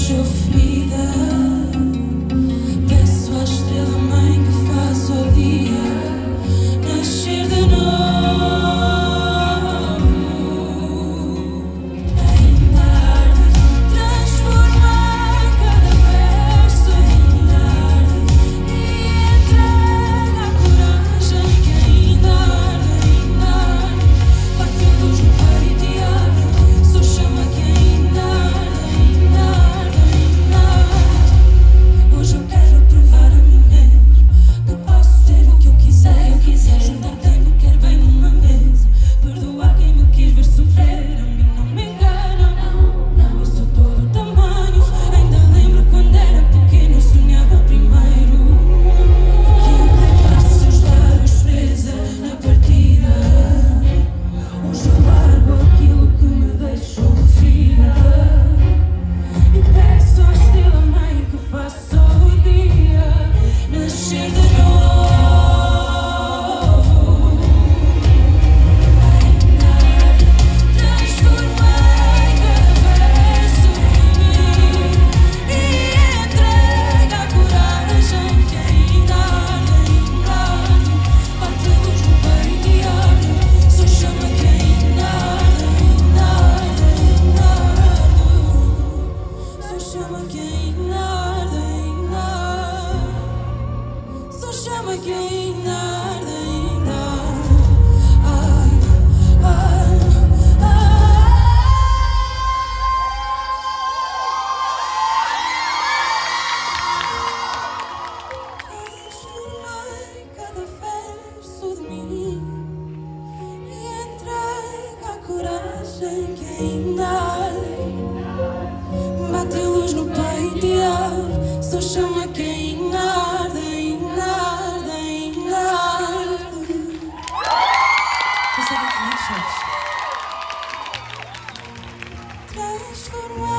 deixou ferida. Peço à estrela mãe que faça o dia nascer de novo. Ainda arde, transformar cada verso em arde e entrega a coragem que ainda arde. Bate a luz no peito e abre, só chama que ainda arde. Hoje eu quero provar a mim mesmo que posso ser o que eu quiser. Juntar tempo, quer bem numa mesa. Perdoar quem me quis ver sofrer. A mim não me engana, eu sou todo tamanho. Ainda lembro quando era pequeno, eu sonhava primeiro. Que eu dei passos, lábios presa na partida. Hoje eu largo aquilo que me deixou ferida. E peço à estrela mãe que faça o dia nascer de novo. Ainda transformei cada verso em mim e entrega a coragem que ainda arde. Bate a luz no peito e abre, só chama que ainda arde. Só chama que ainda arde. Só chama que ainda arde. Transformei cada verso de mim e entrega a coragem que ainda arde. Bate a luz no peito e abre, só chama que ainda arde. Consegue comigo, Chaves? Transformar